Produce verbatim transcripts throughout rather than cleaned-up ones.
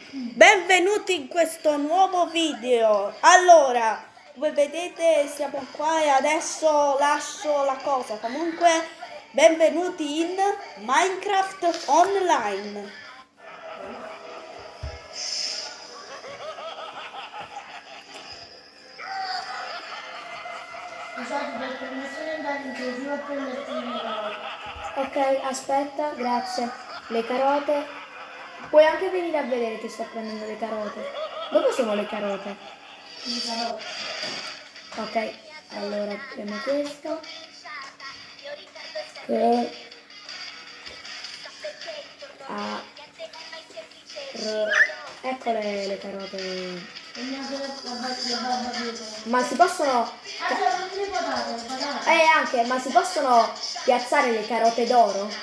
Benvenuti in questo nuovo video. Allora, voi vedete siamo qua e adesso lascio la cosa. Comunque, benvenuti in Minecraft Online. Ok, aspetta, grazie. Le carote. Puoi anche venire a vedere che sto prendendo le carote. Dove sono le carote? Le carote. Ok, allora premo questo. Che A R. Eccole le carote. Ma si possono. Eh anche, ma si possono piazzare le carote d'oro?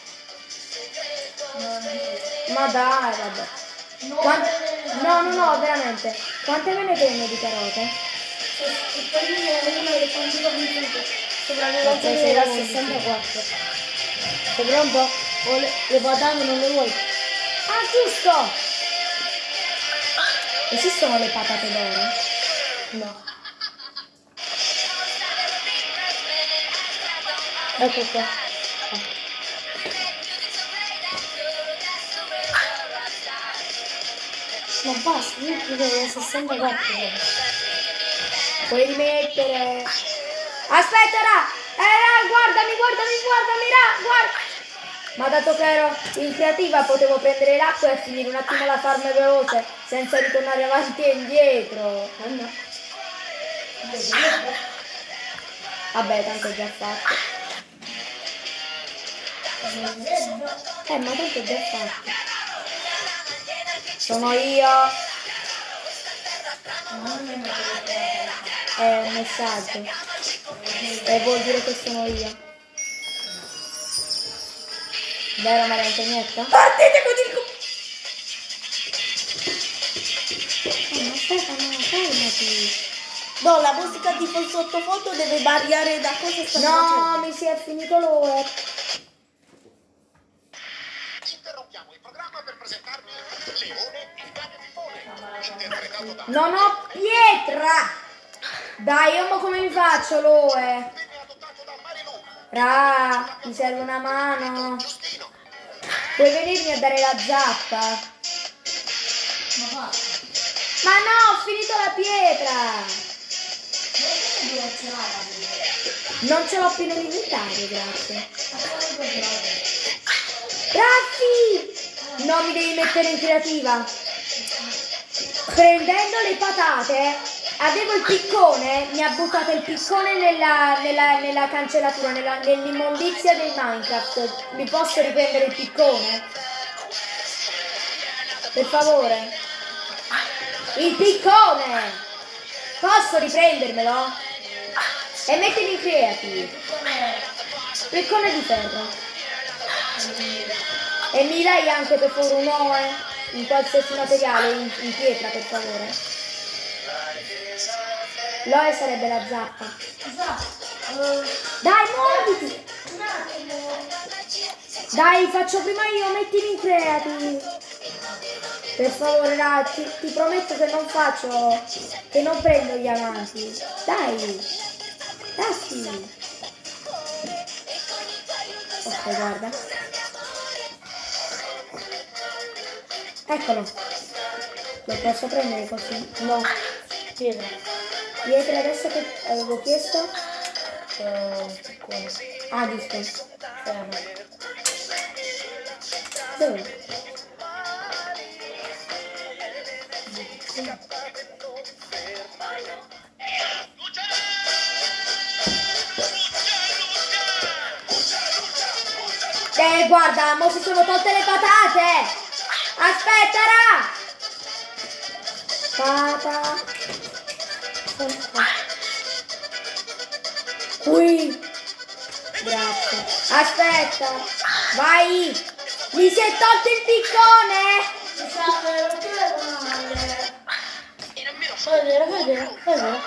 Ma dai, vabbè. Quante... No, no, no, veramente. Quante me ne prendo di carote? Ok, sei da sessantaquattro. Sei pronto? O le, le patate non le vuoi? Ah, giusto! Esistono le patate d'oro? No. Ecco qua. Ah. Ma basta, io credo sessantaquattro. Puoi rimettere. Aspetta, ra! Eh, ra, guardami, guardami, guardami, ra, guarda! Ma dato che ero in creativa potevo prendere l'acqua e finire un attimo la farm veloce, senza ritornare avanti e indietro. Ah, no. Vabbè, tanto è già fatto. Eh, ma tanto è già fatto. Sono io. È un messaggio. E vuol dire che sono io. Vero Maria Antonietta? Partite con il... Oh, ma Stefano, calmati. No, la musica tipo sottofondo deve variare da cosa sta No, facendo. mi si è finito l'ore. Interrompiamo il programma per presentarvi Leone, il cane pipone, interpretato da... Non ho pietra! Dai, io mo come mi faccio l'oe? Venne adottato da Marilu, Ra, mi serve una mano. Giustino. Puoi venirmi a dare la zappa? Ma Ma no, ho finito la pietra! Non ce l'ho più nell'inventario, grazie. Raffi! Non mi devi mettere in creativa. Prendendo le patate, avevo il piccone, mi ha buttato il piccone nella, nella, nella cancellatura, nella, nell'immondizia del Minecraft. Mi posso riprendere il piccone? Per favore. Il piccone! Posso riprendermelo? E mettimi in creative. Piccone di ferro. E mi dai anche per favore un oe? In qualsiasi materiale, in, in pietra per favore. L'oe sarebbe la zappa. Dai, muoviti! Dai, faccio prima io, mettimi in creative. Per favore, dai, ti, ti prometto che non faccio, che non prendo gli avanti. Dai, dai. Ok, guarda. Eccolo. Lo posso prendere così? No. Pietra. Pietra adesso che avevo chiesto? Eh, ah, giusto. Fermo. Dove? Eh, guarda, mo si sono tolte le patate! Aspetta, ra! Pata. Qui. Grazie. Aspetta. Vai. Mi si è tolto il piccone. Vedere, vedere, vedere.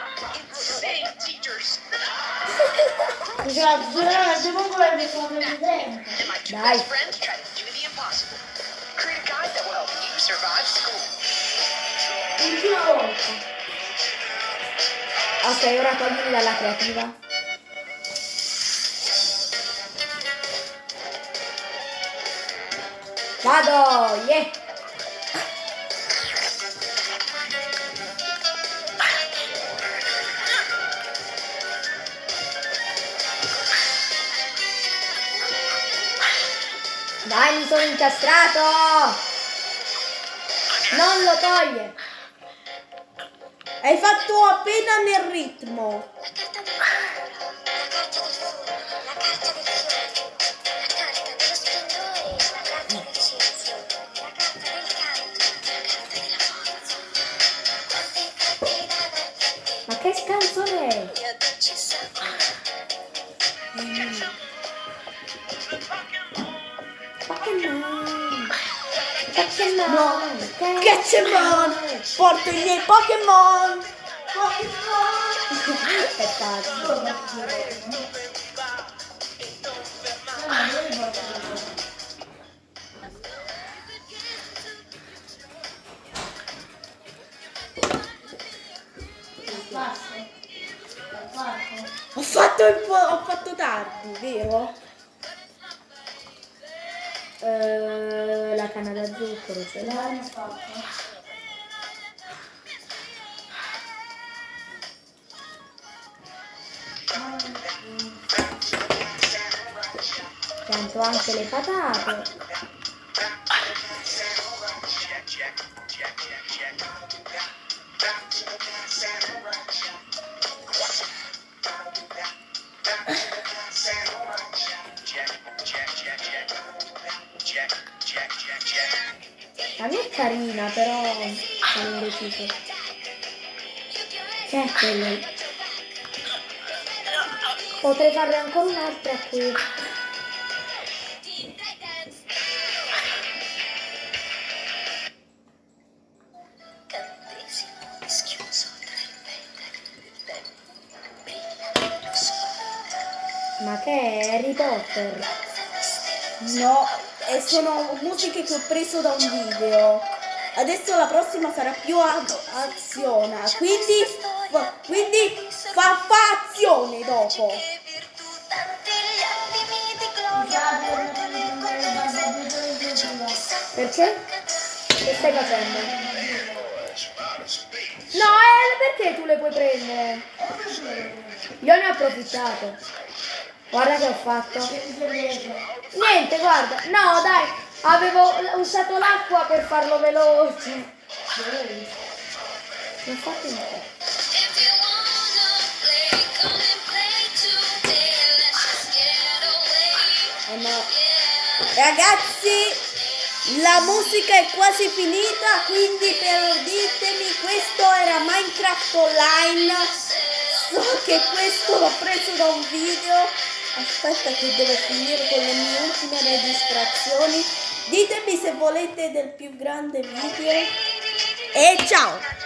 Veramente non vorrei fare vedere. Dai. survive school. Ultima volta. Ok, ora toglimi dalla creativa. Vado, yeah! Dai, mi sono incastrato! Non lo toglie! Hai fatto appena nel ritmo. La carta del fuoco, la carta del fuoco, la carta dei fiori, la carta dello splendore, la carta del silenzio, la carta del canto, la carta della forza. Quante carte davanti a te, Ma che canzone è? io dolce sapore. Pokémon! Pokémon! No, Catchemon! Porto i miei Pokémon! Pokémon! È pazzo! Ho fatto un po', ho fatto tardi, vero? Eh, la canna da zucchero ce l'hai? Pianto anche le patate. La mia è carina, però sono indeciso. Che è quello? Potrei farne ancora un'altra qui. Cantesimo schiuso tra il petalo, brilla lo sguardo. Ma che è Harry Potter? No, e sono musiche che ho preso da un video. Adesso la prossima sarà più a- azione, quindi, fa- quindi fa, fa azione dopo. Che virtù, tanti gli attimi di gloria, ordini cortesi. Perché? Che stai facendo? No, eh, perché tu le puoi prendere? Io ne ho approfittato. Guarda che ho fatto. Niente, guarda. No, dai, avevo usato l'acqua per farlo veloce. L'ho fatto in te. If you wanna play, come and play today. Let's just get away. Eh no. Ragazzi, la musica è quasi finita, quindi perdonatemi, questo era Minecraft Online. So che questo l'ho preso da un video. Aspetta che devo finire con le mie ultime registrazioni. Ditemi se volete del più grande video. E ciao!